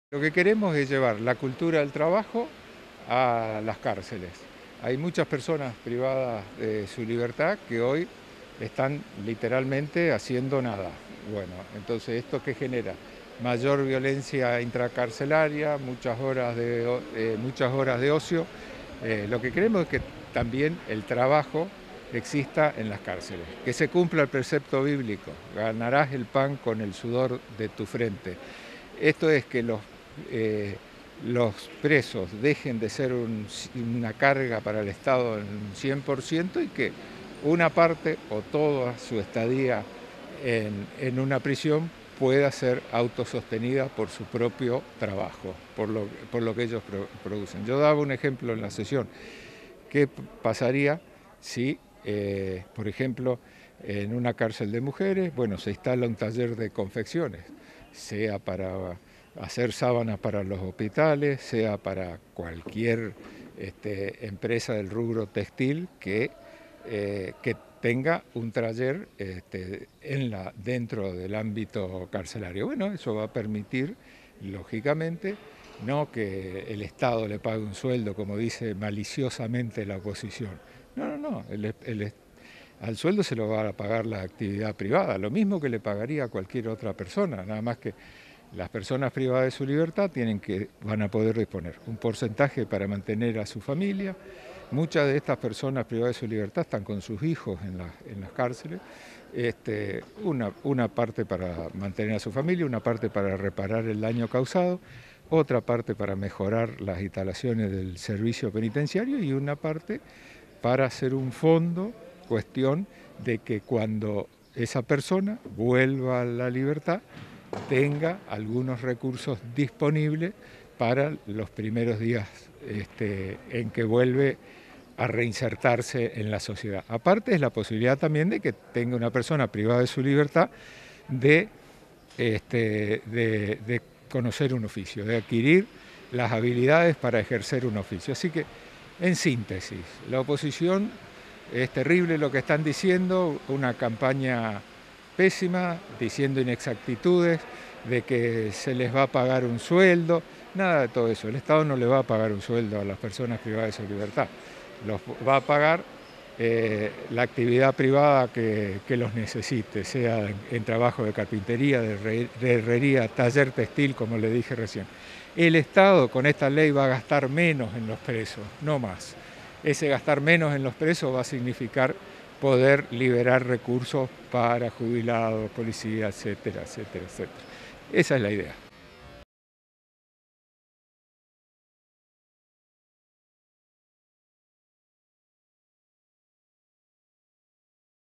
Lo que queremos es llevar la cultura del trabajo a las cárceles. Hay muchas personas privadas de su libertad que hoy están literalmente haciendo nada. Bueno, entonces, ¿esto qué genera? Mayor violencia intracarcelaria, muchas horas de ocio. Lo que queremos es que también el trabajo exista en las cárceles, que se cumpla el precepto bíblico: ganarás el pan con el sudor de tu frente. Esto es que los presos dejen de ser una carga para el Estado en un 100% y que una parte o toda su estadía en una prisión pueda ser autosostenida por su propio trabajo, por lo que ellos producen. Yo daba un ejemplo en la sesión. ¿Qué pasaría si, por ejemplo, en una cárcel de mujeres, bueno, se instala un taller de confecciones, sea para hacer sábanas para los hospitales, sea para cualquier empresa del rubro textil que tenga un taller dentro del ámbito carcelario? Bueno, eso va a permitir, lógicamente, no que el Estado le pague un sueldo, como dice maliciosamente la oposición. No, al sueldo se lo va a pagar la actividad privada, lo mismo que le pagaría a cualquier otra persona, nada más que las personas privadas de su libertad van a poder disponer un porcentaje para mantener a su familia. Muchas de estas personas privadas de su libertad están con sus hijos en las cárceles. Una parte para mantener a su familia, una parte para reparar el daño causado, otra parte para mejorar las instalaciones del servicio penitenciario y una parte para hacer un fondo, cuestión de que cuando esa persona vuelva a la libertad tenga algunos recursos disponibles para los primeros días en que vuelve a reinsertarse en la sociedad. Aparte es la posibilidad también de que tenga una persona privada de su libertad de conocer un oficio, de adquirir las habilidades para ejercer un oficio. Así que, en síntesis, la oposición es terrible lo que están diciendo, una campaña pésima, diciendo inexactitudes, de que se les va a pagar un sueldo, nada de todo eso. El Estado no le va a pagar un sueldo a las personas privadas de su libertad, los va a pagar la actividad privada que los necesite, sea en trabajo de carpintería, de herrería, taller textil, como le dije recién. El Estado con esta ley va a gastar menos en los presos, no más. Ese gastar menos en los presos va a significar poder liberar recursos para jubilados, policías, etcétera, etcétera, etcétera. Esa es la idea.